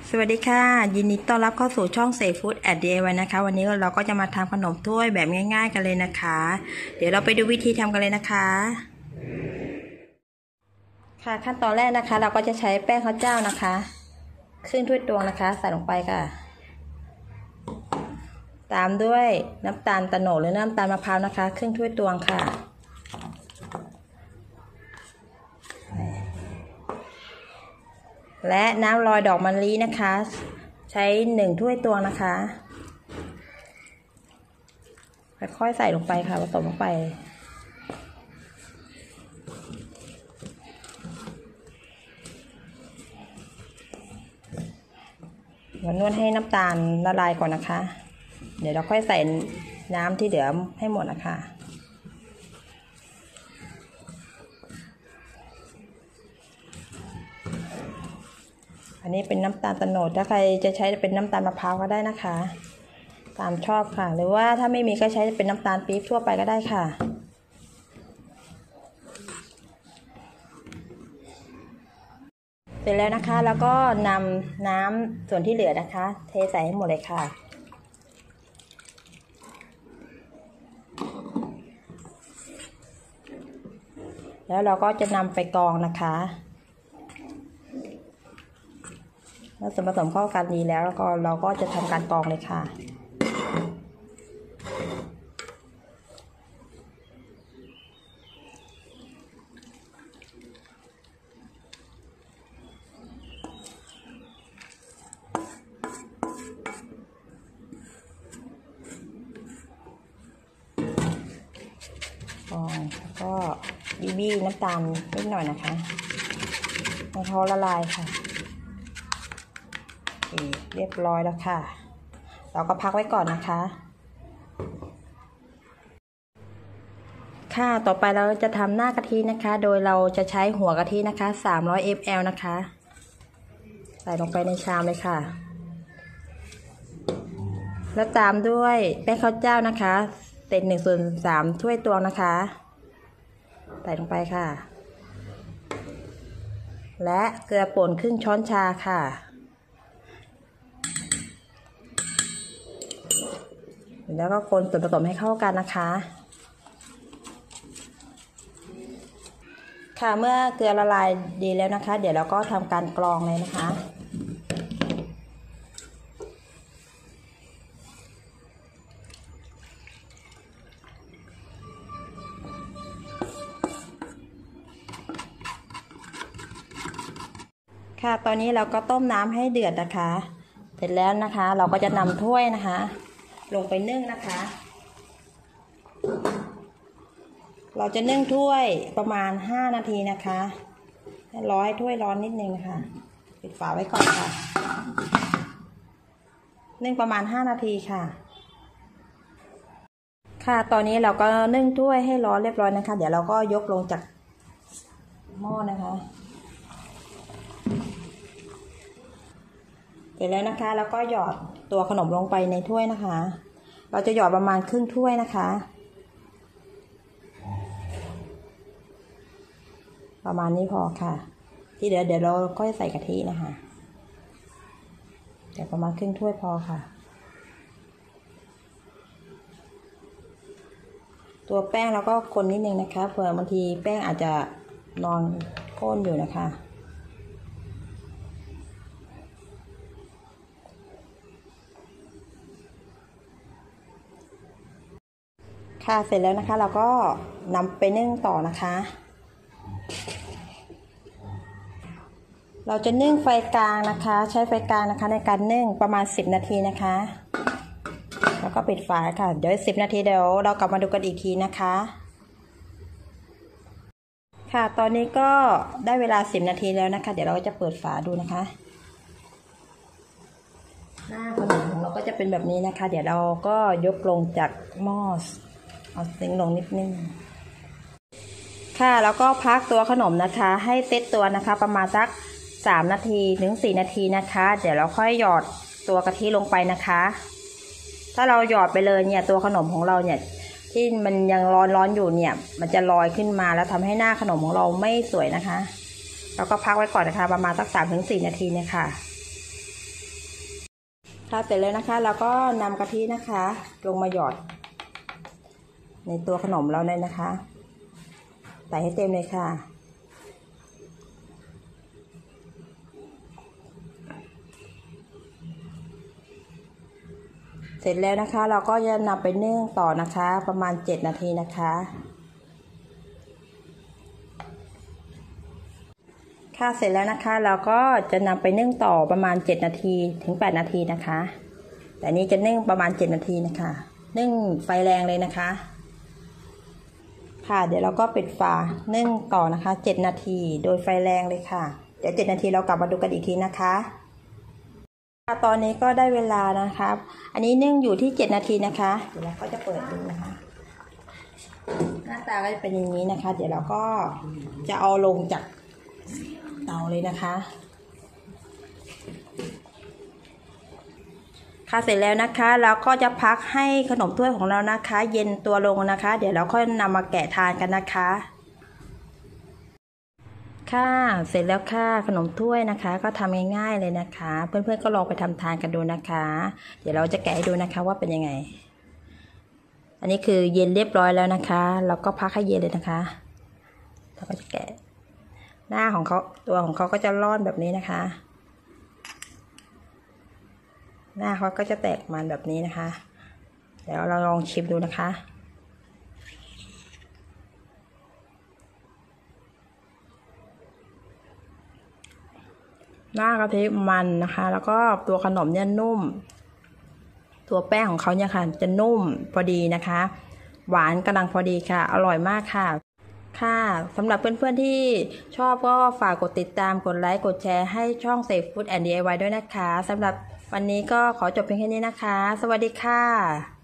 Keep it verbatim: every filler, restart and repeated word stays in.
สวัสดีค่ะยินดีต้อนรับเข้าสู่ช่องเซฟู้ดแอด ดี ไอ วาย นะคะวันนี้เราก็จะมาทำขนมถ้วยแบบง่ายๆกันเลยนะคะเดี๋ยวเราไปดูวิธีทำกันเลยนะคะค่ะขั้นตอนแรกนะคะเราก็จะใช้แป้งข้าวเจ้านะคะครึ่งถ้วยตวงนะคะใส่ลงไปค่ะตามด้วยน้ำตาลโตนดหรือน้ำตาลมะพร้าวนะคะครึ่งถ้วยตวงค่ะและน้ำลอยดอกมะลินะคะใช้หนึ่งถ้วยตวงนะคะค่อยๆใส่ลงไปค่ะผสมลงไปนวดให้น้ำตาลละลายก่อนนะคะเดี๋ยวเราค่อยใส่น้ำที่เหลือให้หมดนะคะอันนี้เป็นน้ำตาลโตนดถ้าใครจะใช้เป็นน้ำตาลมะพร้าวก็ได้นะคะตามชอบค่ะหรือว่าถ้าไม่มีก็ใช้เป็นน้ำตาลปี๊บทั่วไปก็ได้ค่ะเสร็จแล้วนะคะแล้วก็นำน้ำส่วนที่เหลือนะคะเทใส่ให้หมดเลยค่ะแล้วเราก็จะนำไปกรองนะคะเมื่อส่วนผสมเข้ากันดีแล้วแล้วก็เราก็จะทำการกรองเลยค่ะกรองแล้วก็บีบี้น้ำตาลนิดหน่อยนะคะให้เขาละลายค่ะเรียบร้อยแล้วค่ะเราก็พักไว้ก่อนนะคะค่ะต่อไปเราจะทำหน้ากะทินะคะโดยเราจะใช้หัวกะทินะคะสามร้อยมิลลิลิตรนะคะใส่ลงไปในชามเลยค่ะแล้วตามด้วยแป้งข้าวเจ้านะคะเศษหนึ่งส่วนสามถ้วยตวงนะคะใส่ลงไปค่ะและเกลือป่นครึ่งช้อนชาค่ะแล้วก็คนส่วนผสมให้เข้ากันนะคะค่ะเมื่อเกลือละลายดีแล้วนะคะเดี๋ยวเราก็ทำการกรองเลยนะคะค่ะตอนนี้เราก็ต้มน้ำให้เดือดนะคะเสร็จแล้วนะคะเราก็จะนำถ้วยนะคะลงไปนึ่งนะคะเราจะนึ่งถ้วยประมาณห้านาทีนะคะรอให้ถ้วยร้อนนิดนึงค่ะปิดฝาไว้ก่อนค่ะนึ่งประมาณห้านาทีค่ะค่ะตอนนี้เราก็นึ่งถ้วยให้ร้อนเรียบร้อยนะคะเดี๋ยวเราก็ยกลงจากหม้อนะคะเสร็จแล้วนะคะแล้วก็หยอดตัวขนมลงไปในถ้วยนะคะเราจะหยอดประมาณครึ่งถ้วยนะคะประมาณนี้พอค่ะที่เดี๋ยวเดี๋ยวเราก็ใส่กะทินะคะแต่ประมาณครึ่งถ้วยพอค่ะตัวแป้งเราก็คนนิดนึงนะคะเผื่อบางทีแป้งอาจจะนอนข้นอยู่นะคะค่ะเสร็จแล้วนะคะเราก็นำไปนึ่งต่อนะคะเราจะนึ่งไฟกลางนะคะใช้ไฟกลางนะคะในการนึ่งประมาณสิบนาทีนะคะแล้วก็ปิดฝาค่ะเดี๋ยวสิบนาทีเดี๋ยวเรากลับมาดูกันอีกทีนะคะค่ะตอนนี้ก็ได้เวลาสิบนาทีแล้วนะคะเดี๋ยวเราจะเปิดฝาดูนะคะหน้าขนมของเราก็จะเป็นแบบนี้นะคะเดี๋ยวเราก็ยกลงจากหม้อเอาเซ็งลงนิดนึงค่ะแล้วก็พักตัวขนมนะคะให้เซตตัวนะคะประมาณสักสามนาทีถึงสี่นาทีนะคะเดี๋ยวเราค่อยหยอดตัวกะทิลงไปนะคะถ้าเราหยอดไปเลยเนี่ยตัวขนมของเราเนี่ยที่มันยังร้อนร้อนอยู่เนี่ยมันจะลอยขึ้นมาแล้วทำให้หน้าขนมของเราไม่สวยนะคะเราก็พักไว้ก่อนนะคะประมาณสักสามถึงสี่นาทีเนี่ยค่ะค่ะเสร็จแล้วนะคะเราก็นำกะทินะคะลงมาหยอดในตัวขนมเราเลยนะคะใส่ให้เต็มเลยค่ะเสร็จแล้วนะคะเราก็จะนำไปนึ่งต่อนะคะประมาณเจ็ดนาทีนะคะค่ะเสร็จแล้วนะคะเราก็จะนำไปนึ่งต่อประมาณเจ็ดนาทีถึงแปดนาทีนะคะแต่นี้จะนึ่งประมาณเจ็ดนาทีนะคะนึ่งไฟแรงเลยนะคะค่ะเดี๋ยวเราก็ปิดฝานึ่งต่อนะคะเจ็ดนาทีโดยไฟแรงเลยค่ะเดี๋ยวเจ็ดนาทีเรากลับมาดูกันอีกทีนะคะตอนนี้ก็ได้เวลานะครับอันนี้นึ่งอยู่ที่เจ็ดนาทีนะคะเดี๋ยวเราก็จะเปิดดูนะคะหน้าตาก็จะเป็นอย่างนี้นะคะเดี๋ยวเราก็จะเอาลงจากเตาเลยนะคะค่ะเสร็จแล้วนะคะเราก็จะพักให้ขนมถ้วยของเรานะคะเย็นตัวลงนะคะเดี๋ยวเราค่อยนำมาแกะทานกันนะคะค่ะเสร็จแล้วค่ะขนมถ้วยนะคะก็ทำง่ายๆเลยนะคะเพื่อนๆก็ลองไปทำทานกันดูนะคะเดี๋ยวเราจะแกะให้ดูนะคะว่าเป็นยังไงอันนี้คือเย็นเรียบร้อยแล้วนะคะเราก็พักให้เย็นเลยนะคะเราก็จะแกะหน้าของเขาตัวของเขาก็จะร่อนแบบนี้นะคะหน้าเขาก็จะแตกมันแบบนี้นะคะเดี๋ยวเราลองชิมดูนะคะหน้ากะทิมันนะคะแล้วก็ตัวขนมเนี่ยนุ่มตัวแป้งของเขาเนี่ยค่ะจะนุ่มพอดีนะคะหวานกำลังพอดีค่ะอร่อยมากค่ะค่ะสำหรับเพื่อนๆที่ชอบก็ฝากกดติดตามกดไลค์กดแชร์ให้ช่อง Safe Food แอนด์ ดี ไอ วาย ด้วยนะคะสำหรับวันนี้ก็ขอจบเพียงแค่นี้นะคะสวัสดีค่ะ